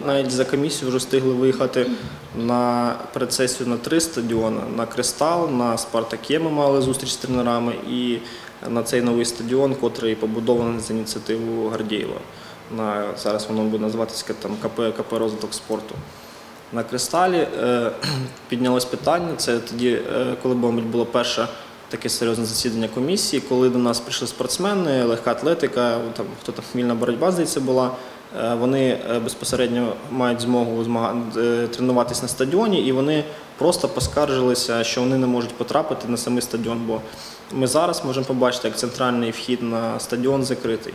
навіть за комісію вже встигли виїхати на предсесію на 3 стадіони. На «Кристал», на «Спартаке» ми мали зустріч з тренерами і на цей новий стадіон, який побудований за ініціативу Гордєєва. Зараз воно буде називатися КП «Розвиток спорту». На «Кристалі» піднялось питання, це тоді, коли, мабуть, було перше таке серйозне засідання комісії, коли до нас прийшли спортсмени, легка атлетика, хто там вільна боротьба, здається, була. Вони безпосередньо мають змогу тренуватися на стадіоні, і вони просто поскаржилися, що вони не можуть потрапити на самий стадіон, бо ми зараз можемо побачити, як центральний вхід на стадіон закритий.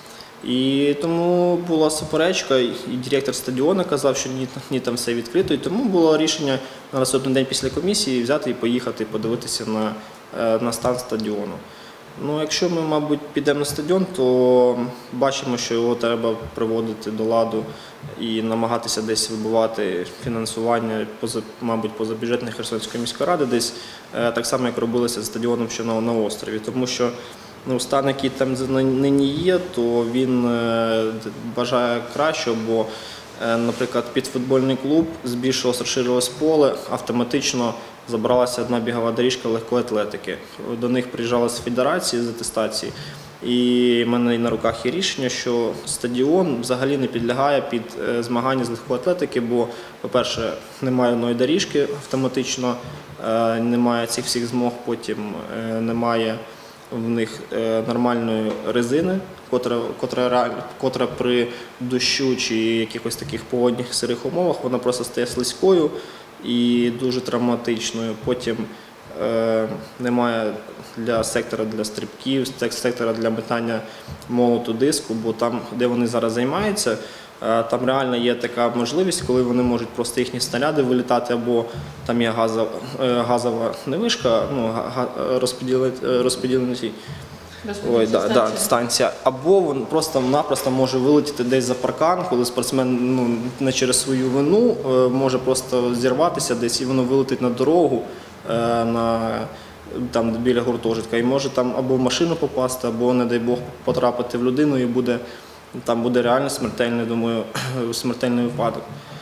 І тому була суперечка, і директор стадіону казав, що ні, там все відкрито, і тому було рішення на наступний день після комісії взяти і поїхати подивитися на стан стадіону. Ну, якщо ми, мабуть, підемо на стадіон, то бачимо, що його треба приводити до ладу і намагатися десь вибивати фінансування, мабуть, позабюджетної Херсонської міської ради, десь так само, як робилося з стадіоном ще на острові. Тому що стан, який там нині є, то він бажає кращого, бо, наприклад, під футбольний клуб збільшилось, розширилось поле, автоматично забралася одна бігова доріжка легкої атлетики. До них приїжджали з федерації, з атестації, і в мене на руках є рішення, що стадіон взагалі не підлягає під змагання з легкої атлетики, бо, по-перше, немає одної доріжки автоматично, немає цих всіх змог, потім немає в них нормальної резини, котра при дощу чи якихось таких погодних сирих умовах, вона просто стає слизькою і дуже травматичною. Потім немає сектора для стрибків, сектора для метання молоту диску, бо там, де вони зараз займаються, там реально є така можливість, коли вони можуть просто їхні снаряди вилітати, або там є газова невишка, розподілена станція, або він просто-напросто може вилетіти десь за паркан, коли спортсмен не через свою вину може просто зірватися десь і воно вилетить на дорогу, там біля гуртожитка, і може там або в машину попасти, або, не дай Бог, потрапити в людину, і там буде реально смертельний, думаю, смертельний випадок.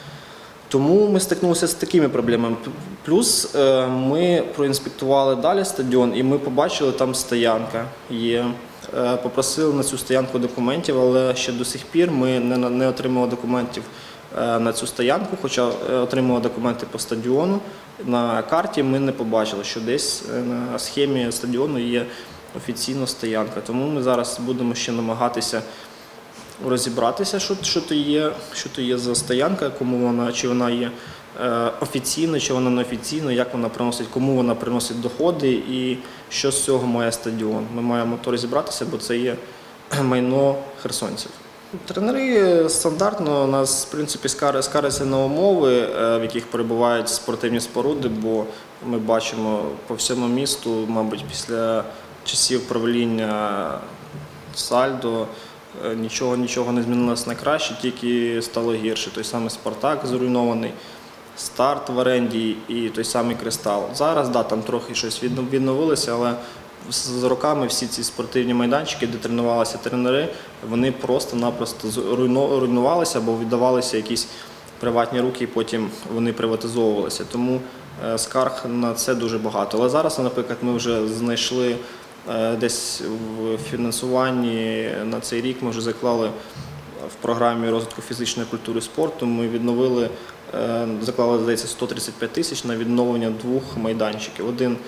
Тому ми стикнулися з такими проблемами. Плюс ми проінспектували далі стадіон, і ми побачили, там стоянка є. Попросили на цю стоянку документів, але ще до сих пір ми не отримали документів на цю стоянку, хоча отримали документи по стадіону. На карті ми не побачили, що десь на схемі стадіону є офіційна стоянка. Тому ми зараз будемо ще намагатися розібратися, що то є за стоянка, чи вона є офіційна, чи вона неофіційна, як вона приносить, кому вона приносить доходи і що з цього має стадіон. Ми маємо то розібратися, бо це є майно херсонців. Тренери стандартно нас, в принципі, скаржаться на умови, в яких перебувають спортивні споруди, бо ми бачимо по всьому місту, мабуть, після часів правління Сальдо, нічого не змінилося на краще, тільки стало гірше. Той самий «Спартак» зруйнований, «Старт» в оренді і той самий «Кристал». Зараз, там трохи щось відновилося, але з роками всі ці спортивні майданчики, де тренувалися тренери, вони просто-напросто руйнувалися або віддавалися якісь приватні руки, і потім вони приватизовувалися. Тому скарг на це дуже багато. Але зараз, наприклад, ми вже знайшли десь в фінансуванні на цей рік, ми вже заклали в програмі розвитку фізичної культури і спорту, ми заклали, здається, 135 тисяч на відновлення 2 майданчиків. Один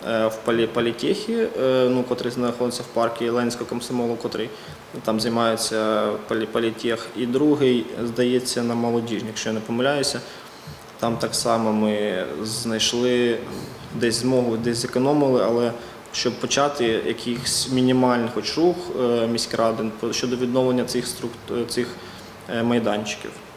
в політехі, котрий знаходиться в парку Ленінського комсомолу, котрий там займається політех, і другий, здається, на молодіжні, якщо я не помиляюся. Там так само ми знайшли десь змогу, десь зекономили, але щоб почати якийсь мінімальний хоч рух міськради щодо відновлення цих майданчиків.